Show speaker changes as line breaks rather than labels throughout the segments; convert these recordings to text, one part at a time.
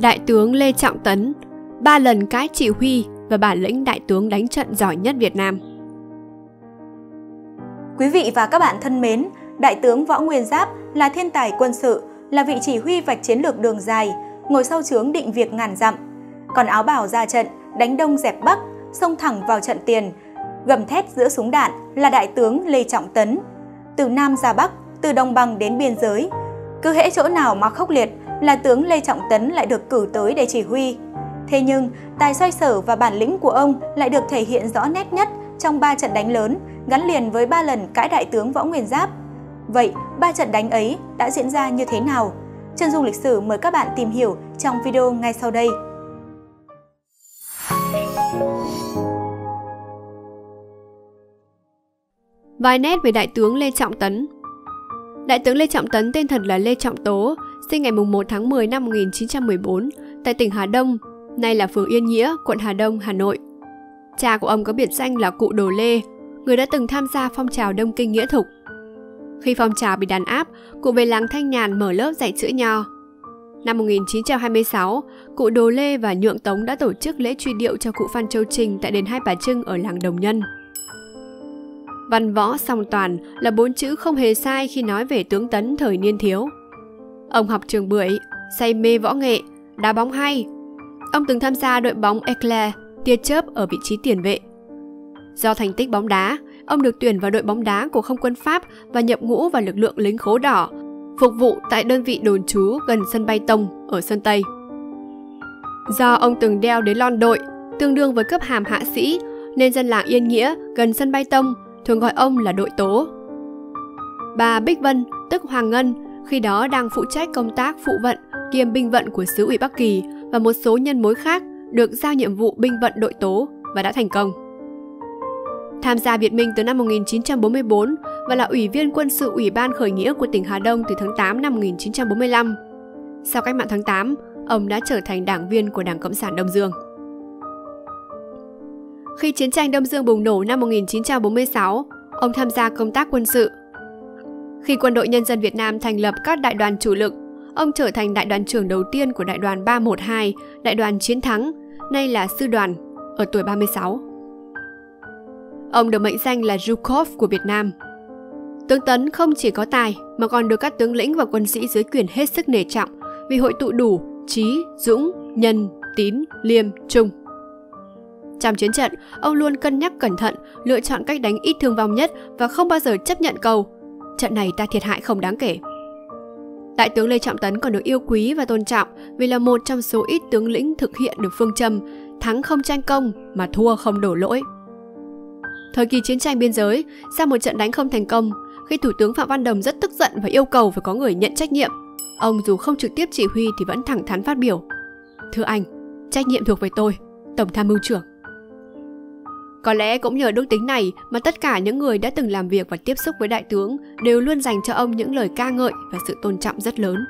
Đại tướng Lê Trọng Tấn, 3 lần cãi chỉ huy và bản lĩnh đại tướng đánh trận giỏi nhất Việt Nam.
Quý vị và các bạn thân mến, Đại tướng Võ Nguyên Giáp là thiên tài quân sự, là vị chỉ huy vạch chiến lược đường dài, ngồi sau trướng định việc ngàn dặm. Còn áo bào ra trận, đánh đông dẹp bắc, xông thẳng vào trận tiền, gầm thét giữa súng đạn là Đại tướng Lê Trọng Tấn. Từ Nam ra Bắc, từ đồng bằng đến biên giới, cứ hễ chỗ nào mà khốc liệt là tướng Lê Trọng Tấn lại được cử tới để chỉ huy. Thế nhưng, tài xoay sở và bản lĩnh của ông lại được thể hiện rõ nét nhất trong 3 trận đánh lớn, gắn liền với 3 lần cãi Đại tướng Võ Nguyên Giáp. Vậy, 3 trận đánh ấy đã diễn ra như thế nào? Chân dung lịch sử mời các bạn tìm hiểu trong video ngay sau đây.
Vài nét về Đại tướng Lê Trọng Tấn. Đại tướng Lê Trọng Tấn tên thật là Lê Trọng Tố, sinh ngày 1 tháng 10 năm 1914 tại tỉnh Hà Đông, nay là phường Yên Nghĩa, quận Hà Đông, Hà Nội. Cha của ông có biệt danh là Cụ Đồ Lê, người đã từng tham gia phong trào Đông Kinh Nghĩa Thục. Khi phong trào bị đàn áp, cụ về làng Thanh Nhàn mở lớp dạy chữ nho. Năm 1926, cụ Đồ Lê và Nhượng Tống đã tổ chức lễ truy điệu cho cụ Phan Châu Trinh tại đền Hai Bà Trưng ở làng Đồng Nhân. Văn võ song toàn là 4 chữ không hề sai khi nói về tướng Tấn thời niên thiếu. Ông học trường Bưởi, say mê võ nghệ, đá bóng hay. Ông từng tham gia đội bóng Eclair, tia chớp ở vị trí tiền vệ. Do thành tích bóng đá, ông được tuyển vào đội bóng đá của không quân Pháp và nhập ngũ vào lực lượng lính khố đỏ, phục vụ tại đơn vị đồn trú gần sân bay Tông ở Sơn Tây. Do ông từng đeo đế lon đội, tương đương với cấp hàm hạ sĩ, nên dân làng Yên Nghĩa gần sân bay Tông thường gọi ông là đội tố. Bà Bích Vân, tức Hoàng Ngân, khi đó đang phụ trách công tác phụ vận kiêm binh vận của xứ ủy Bắc Kỳ và một số nhân mối khác được giao nhiệm vụ binh vận đội tố và đã thành công. Tham gia Việt Minh từ năm 1944 và là ủy viên quân sự Ủy ban khởi nghĩa của tỉnh Hà Đông từ tháng 8 năm 1945. Sau cách mạng tháng 8, ông đã trở thành đảng viên của Đảng Cộng sản Đông Dương. Khi chiến tranh Đông Dương bùng nổ năm 1946, ông tham gia công tác quân sự. Khi Quân đội Nhân dân Việt Nam thành lập các đại đoàn chủ lực, ông trở thành đại đoàn trưởng đầu tiên của đại đoàn 312, đại đoàn Chiến Thắng, nay là sư đoàn, ở tuổi 36. Ông được mệnh danh là Zhukov của Việt Nam. Tướng Tấn không chỉ có tài mà còn được các tướng lĩnh và quân sĩ dưới quyền hết sức nể trọng vì hội tụ đủ trí, dũng, nhân, tín, liêm, trung. Trong chiến trận, ông luôn cân nhắc cẩn thận, lựa chọn cách đánh ít thương vong nhất và không bao giờ chấp nhận câu "trận này ta thiệt hại không đáng kể". Đại tướng Lê Trọng Tấn còn được yêu quý và tôn trọng vì là một trong số ít tướng lĩnh thực hiện được phương châm thắng không tranh công mà thua không đổ lỗi. Thời kỳ chiến tranh biên giới, sau một trận đánh không thành công, khi Thủ tướng Phạm Văn Đồng rất tức giận và yêu cầu phải có người nhận trách nhiệm, ông dù không trực tiếp chỉ huy thì vẫn thẳng thắn phát biểu: "Thưa anh, trách nhiệm thuộc về tôi, Tổng tham mưu trưởng". Có lẽ cũng nhờ đức tính này mà tất cả những người đã từng làm việc và tiếp xúc với đại tướng đều luôn dành cho ông những lời ca ngợi và sự tôn trọng rất lớn.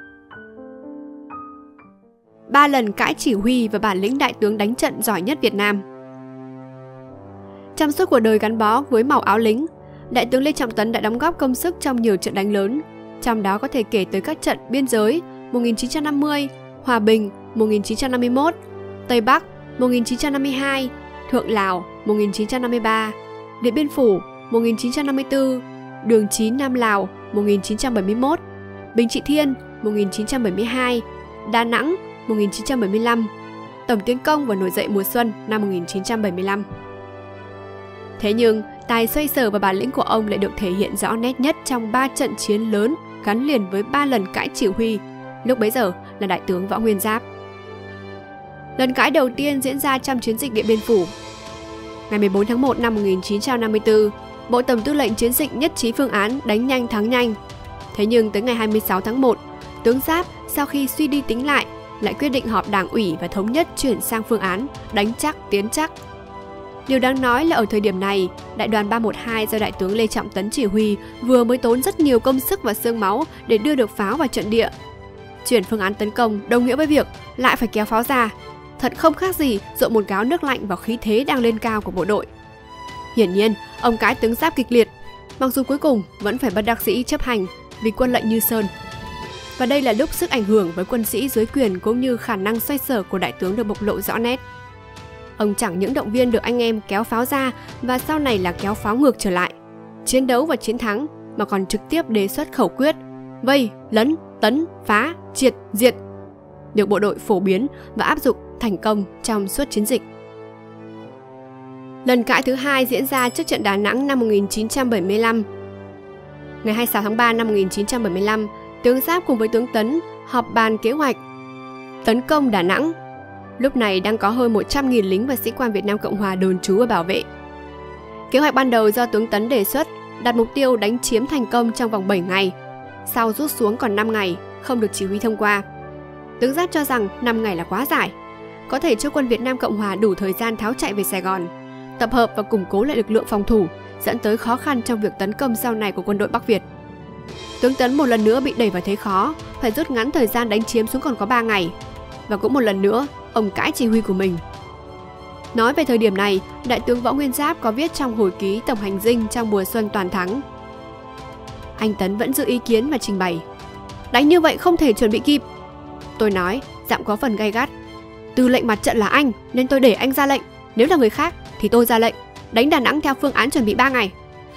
3 lần cãi chỉ huy và bản lĩnh đại tướng đánh trận giỏi nhất Việt Nam. Trong suốt cuộc đời gắn bó với màu áo lính, Đại tướng Lê Trọng Tấn đã đóng góp công sức trong nhiều trận đánh lớn, trong đó có thể kể tới các trận biên giới 1950, Hòa Bình 1951, Tây Bắc 1952, Thượng Lào 1953, Điện Biên Phủ 1954, Đường 9 Nam Lào 1971, Bình Trị Thiên 1972, Đà Nẵng 1975, Tổng tiến công và nổi dậy mùa xuân năm 1975. Thế nhưng, tài xoay sở và bản lĩnh của ông lại được thể hiện rõ nét nhất trong 3 trận chiến lớn gắn liền với 3 lần cãi chỉ huy, lúc bấy giờ là Đại tướng Võ Nguyên Giáp. Lần cãi đầu tiên diễn ra trong chiến dịch Điện Biên Phủ. Ngày 14 tháng 1 năm 1954, Bộ Tổng tư lệnh chiến dịch nhất trí phương án đánh nhanh thắng nhanh. Thế nhưng tới ngày 26 tháng 1, tướng Giáp sau khi suy đi tính lại quyết định họp Đảng ủy và thống nhất chuyển sang phương án đánh chắc tiến chắc. Điều đáng nói là ở thời điểm này, đại đoàn 312 do Đại tướng Lê Trọng Tấn chỉ huy vừa mới tốn rất nhiều công sức và xương máu để đưa được pháo vào trận địa. Chuyển phương án tấn công đồng nghĩa với việc lại phải kéo pháo ra, thật không khác gì dội một gáo nước lạnh vào khí thế đang lên cao của bộ đội. Hiển nhiên, ông cãi tướng Giáp kịch liệt, mặc dù cuối cùng vẫn phải bất đắc dĩ chấp hành vì quân lệnh như sơn. và đây là lúc sức ảnh hưởng với quân sĩ dưới quyền cũng như khả năng xoay sở của đại tướng được bộc lộ rõ nét. Ông chẳng những động viên được anh em kéo pháo ra và sau này là kéo pháo ngược trở lại, chiến đấu và chiến thắng, mà còn trực tiếp đề xuất khẩu quyết vây, lấn, tấn, phá, triệt, diệt, được bộ đội phổ biến và áp dụng thành công trong suốt chiến dịch. Lần cãi thứ hai diễn ra trước trận Đà Nẵng năm 1975. Ngày 26 tháng 3 năm 1975, tướng Giáp cùng với tướng Tấn họp bàn kế hoạch tấn công Đà Nẵng. Lúc này đang có hơn 100.000 lính và sĩ quan Việt Nam Cộng Hòa đồn trú và bảo vệ. Kế hoạch ban đầu do tướng Tấn đề xuất đặt mục tiêu đánh chiếm thành công trong vòng 7 ngày, sau rút xuống còn 5 ngày, không được chỉ huy thông qua. Tướng Giáp cho rằng 5 ngày là quá dài, có thể cho quân Việt Nam Cộng Hòa đủ thời gian tháo chạy về Sài Gòn, tập hợp và củng cố lại lực lượng phòng thủ, dẫn tới khó khăn trong việc tấn công sau này của quân đội Bắc Việt. Tướng Tấn một lần nữa bị đẩy vào thế khó, phải rút ngắn thời gian đánh chiếm xuống còn có 3 ngày. Và cũng một lần nữa, ông cãi chỉ huy của mình. Nói về thời điểm này, Đại tướng Võ Nguyên Giáp có viết trong hồi ký Tổng hành dinh trong mùa xuân toàn thắng. Anh Tấn vẫn giữ ý kiến và trình bày: đánh như vậy không thể chuẩn bị kịp. Tôi nói, giọng có phần gay gắt: tư lệnh mặt trận là anh, nên tôi để anh ra lệnh. Nếu là người khác thì tôi ra lệnh đánh Đà Nẵng theo phương án chuẩn bị 3 ngày.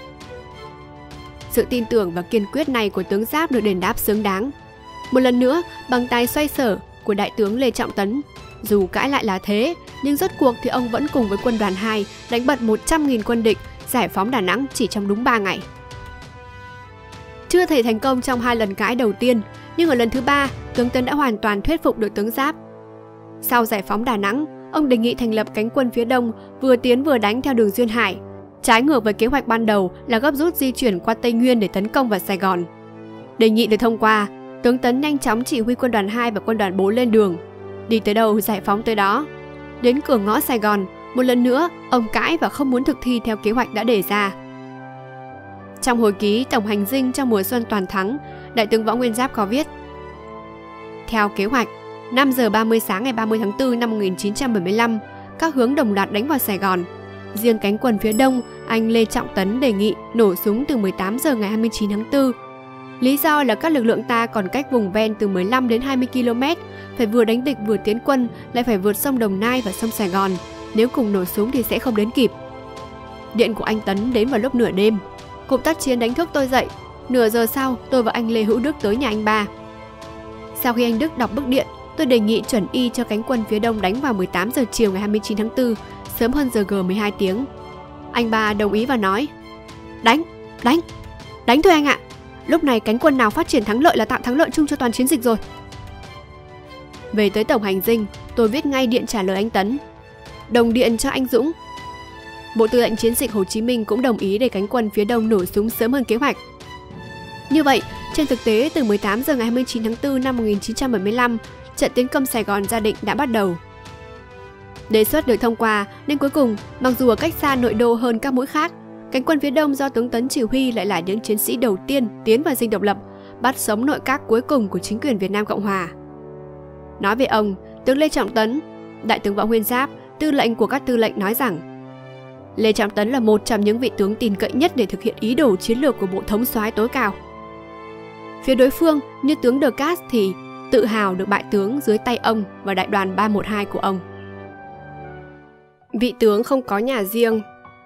Sự tin tưởng và kiên quyết này của tướng Giáp được đền đáp xứng đáng. Một lần nữa, bằng tài xoay sở của Đại tướng Lê Trọng Tấn, dù cãi lại là thế, nhưng rốt cuộc thì ông vẫn cùng với quân đoàn 2 đánh bật 100.000 quân địch, giải phóng Đà Nẵng chỉ trong đúng 3 ngày. Chưa thể thành công trong 2 lần cãi đầu tiên, nhưng ở lần thứ 3, tướng Tấn đã hoàn toàn thuyết phục được tướng Giáp. Sau giải phóng Đà Nẵng, ông đề nghị thành lập cánh quân phía đông vừa tiến vừa đánh theo đường Duyên Hải, trái ngược với kế hoạch ban đầu là gấp rút di chuyển qua Tây Nguyên để tấn công vào Sài Gòn. Đề nghị được thông qua, tướng Tấn nhanh chóng chỉ huy quân đoàn 2 và quân đoàn 4 lên đường. Đi tới đâu giải phóng tới đó. Đến cửa ngõ Sài Gòn, một lần nữa ông cãi và không muốn thực thi theo kế hoạch đã đề ra. Trong hồi ký Tổng hành dinh trong mùa xuân toàn thắng, Đại tướng Võ Nguyên Giáp có viết: theo kế hoạch, 5 giờ 30 sáng ngày 30 tháng 4 năm 1975, các hướng đồng loạt đánh vào Sài Gòn. Riêng cánh quân phía đông, anh Lê Trọng Tấn đề nghị nổ súng từ 18 giờ ngày 29 tháng 4. Lý do là các lực lượng ta còn cách vùng ven từ 15 đến 20 km, phải vừa đánh địch vừa tiến quân, lại phải vượt sông Đồng Nai và sông Sài Gòn. Nếu cùng nổ súng thì sẽ không đến kịp. Điện của anh Tấn đến vào lúc nửa đêm. Cụm tác chiến đánh thức tôi dậy. Nửa giờ sau, tôi và anh Lê Hữu Đức tới nhà anh ba. Sau khi anh Đức đọc bức điện, tôi đề nghị chuẩn y cho cánh quân phía đông đánh vào 18 giờ chiều ngày 29 tháng 4, sớm hơn giờ G 12 tiếng. Anh ba đồng ý và nói: đánh thôi anh ạ. Lúc này cánh quân nào phát triển thắng lợi là tạo thắng lợi chung cho toàn chiến dịch rồi. Về tới Tổng hành dinh, tôi viết ngay điện trả lời anh Tấn: đồng điện cho anh Dũng. Bộ Tư lệnh Chiến dịch Hồ Chí Minh cũng đồng ý để cánh quân phía đông nổ súng sớm hơn kế hoạch. Như vậy, trên thực tế từ 18 giờ ngày 29 tháng 4 năm 1975, trận tiến công Sài Gòn gia định đã bắt đầu. Đề xuất được thông qua nên cuối cùng, mặc dù ở cách xa nội đô hơn các mũi khác, cánh quân phía đông do tướng Tấn chỉ huy lại là những chiến sĩ đầu tiên tiến vào dinh độc lập, bắt sống nội các cuối cùng của chính quyền Việt Nam Cộng Hòa. Nói về ông, tướng Lê Trọng Tấn, Đại tướng Võ Nguyên Giáp, tư lệnh của các tư lệnh nói rằng: Lê Trọng Tấn là một trong những vị tướng tin cậy nhất để thực hiện ý đồ chiến lược của bộ thống soái tối cao. Phía đối phương như tướng De Cast thì tự hào được bại tướng dưới tay ông và đại đoàn 312 của ông. Vị tướng không có nhà riêng.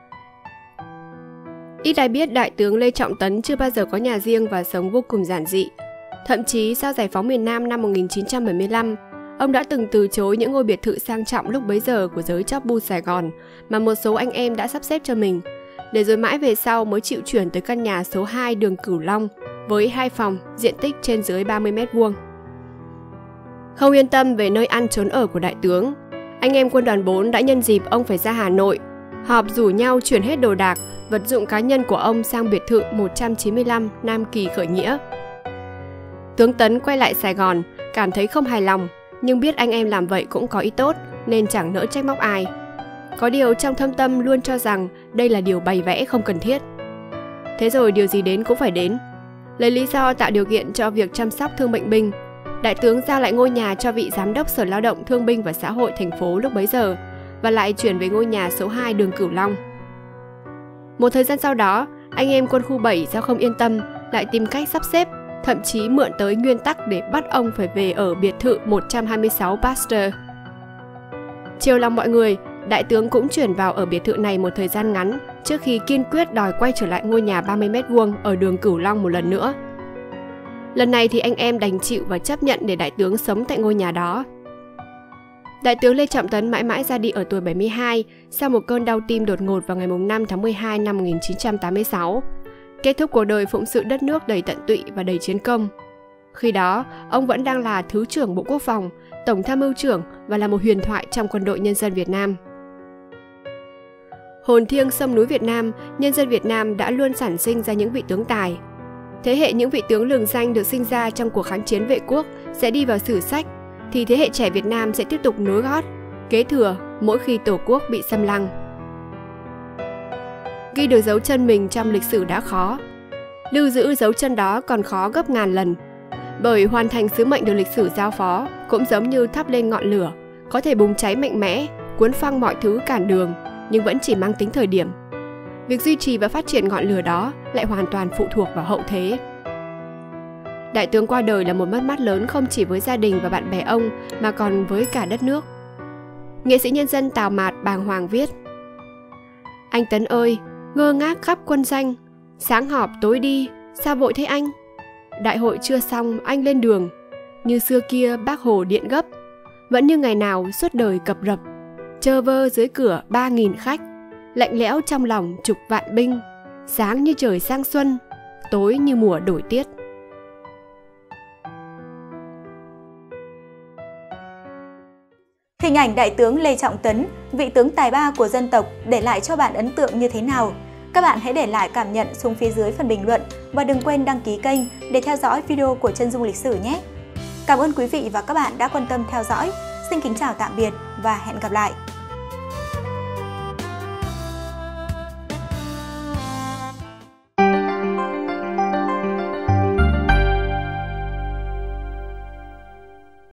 Ít ai biết Đại tướng Lê Trọng Tấn chưa bao giờ có nhà riêng và sống vô cùng giản dị. Thậm chí sau giải phóng miền Nam năm 1975, ông đã từng từ chối những ngôi biệt thự sang trọng lúc bấy giờ của giới chóp bu Sài Gòn mà một số anh em đã sắp xếp cho mình, để rồi mãi về sau mới chịu chuyển tới căn nhà số 2 đường Cửu Long với 2 phòng, diện tích trên dưới 30 m². Không yên tâm về nơi ăn trốn ở của đại tướng, anh em quân đoàn 4 đã nhân dịp ông phải ra Hà Nội, họp rủ nhau chuyển hết đồ đạc, vật dụng cá nhân của ông sang biệt thự 195 Nam Kỳ khởi nghĩa. Tướng Tấn quay lại Sài Gòn, cảm thấy không hài lòng, nhưng biết anh em làm vậy cũng có ý tốt nên chẳng nỡ trách móc ai. Có điều trong thâm tâm luôn cho rằng đây là điều bày vẽ không cần thiết. Thế rồi điều gì đến cũng phải đến. Lấy lý do tạo điều kiện cho việc chăm sóc thương bệnh binh, đại tướng giao lại ngôi nhà cho vị giám đốc Sở Lao động Thương binh và Xã hội thành phố lúc bấy giờ và lại chuyển về ngôi nhà số 2 đường Cửu Long. Một thời gian sau đó, anh em quân khu 7 do không yên tâm lại tìm cách sắp xếp, thậm chí mượn tới nguyên tắc để bắt ông phải về ở biệt thự 126 Pasteur. Chiều lòng mọi người, đại tướng cũng chuyển vào ở biệt thự này một thời gian ngắn trước khi kiên quyết đòi quay trở lại ngôi nhà 30 m² ở đường Cửu Long một lần nữa. Lần này thì anh em đành chịu và chấp nhận để đại tướng sống tại ngôi nhà đó. Đại tướng Lê Trọng Tấn mãi mãi ra đi ở tuổi 72 sau một cơn đau tim đột ngột vào ngày 5 tháng 12 năm 1986, kết thúc cuộc đời phụng sự đất nước đầy tận tụy và đầy chiến công. Khi đó, ông vẫn đang là Thứ trưởng Bộ Quốc phòng, Tổng tham mưu trưởng và là một huyền thoại trong Quân đội Nhân dân Việt Nam. Hồn thiêng sông núi Việt Nam, nhân dân Việt Nam đã luôn sản sinh ra những vị tướng tài. Thế hệ những vị tướng lừng danh được sinh ra trong cuộc kháng chiến vệ quốc sẽ đi vào sử sách, thì thế hệ trẻ Việt Nam sẽ tiếp tục nối gót, kế thừa mỗi khi Tổ quốc bị xâm lăng. Ghi được dấu chân mình trong lịch sử đã khó, lưu giữ dấu chân đó còn khó gấp ngàn lần. Bởi hoàn thành sứ mệnh được lịch sử giao phó cũng giống như thắp lên ngọn lửa, có thể bùng cháy mạnh mẽ, cuốn phăng mọi thứ cản đường, nhưng vẫn chỉ mang tính thời điểm. Việc duy trì và phát triển ngọn lửa đó lại hoàn toàn phụ thuộc vào hậu thế. Đại tướng qua đời là một mất mát lớn không chỉ với gia đình và bạn bè ông mà còn với cả đất nước. Nghệ sĩ nhân dân Tào Mạt bàng hoàng viết: Anh Tấn ơi, ngơ ngác khắp quân danh, sáng họp tối đi, sao vội thế anh? Đại hội chưa xong anh lên đường, như xưa kia bác Hồ điện gấp, vẫn như ngày nào suốt đời cập rập, chơ vơ dưới cửa 3.000 khách, lạnh lẽo trong lòng chục vạn binh, sáng như trời sang xuân, tối như mùa đổi tiết.
Hình ảnh Đại tướng Lê Trọng Tấn, vị tướng tài ba của dân tộc để lại cho bạn ấn tượng như thế nào? Các bạn hãy để lại cảm nhận xuống phía dưới phần bình luận và đừng quên đăng ký kênh để theo dõi video của Chân Dung Lịch Sử nhé! Cảm ơn quý vị và các bạn đã quan tâm theo dõi. Xin kính chào tạm biệt và hẹn gặp lại!